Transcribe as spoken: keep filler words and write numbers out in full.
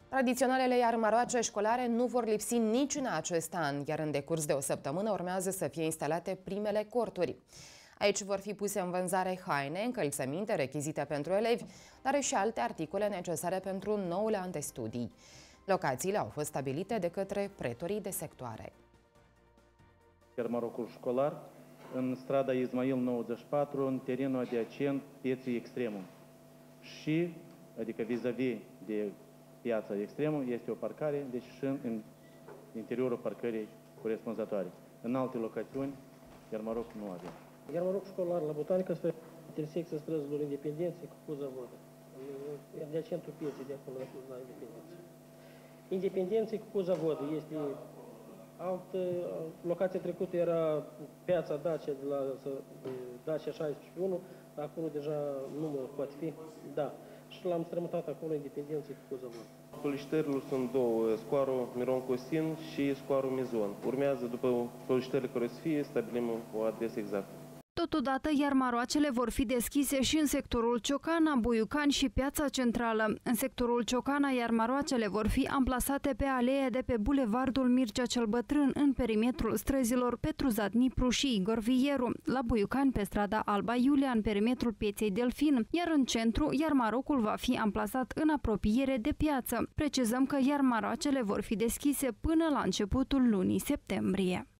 Tradiționalele iarmaroace școlare nu vor lipsi nici în acest an, iar în decurs de o săptămână urmează să fie instalate primele corturi. Aici vor fi puse în vânzare haine, încălțăminte, rechizite pentru elevi, dar și alte articole necesare pentru noul an de studii. Locațiile au fost stabilite de către pretorii de sectoare. Iarmarocul școlar în strada Ismail nouăzeci și patru, în terenul adiacent pieței Extremum. Și, adică vis-a-vis de piața Extremum, este o parcare, deci și în interiorul parcării corespunzătoare. În alte locațiuni, Iarmaroc nu avem. Iarmaroc școlar la Botanică spre intersecția străzilor Independenței cu Cuza-Vodă. Adiacentul pieței de acolo la Independență. Independenței cu Cuza-Vodă este altă locație trecută, era piața Dacia de la Dacia șaisprezece unu, acolo deja nu poate fi, da. Și l-am strămutat acolo Independenței cu Cuza-Vodă. Solicitările sunt două, scoarul Miron Cosin și scoarul Mizon. Urmează, după solicitările care o să fie, stabilim o adresă exactă. Totodată, iarmaroacele vor fi deschise și în sectorul Ciocana, Buiucani și Piața Centrală. În sectorul Ciocana, iarmaroacele vor fi amplasate pe aleea de pe bulevardul Mircea cel Bătrân, în perimetrul străzilor Petruzat Nipru și Igor Vieru, la Buiucani pe strada Alba Iulia, în perimetrul pieței Delfin, iar în centru, iarmarocul va fi amplasat în apropiere de piață. Precizăm că iarmaroacele vor fi deschise până la începutul lunii septembrie.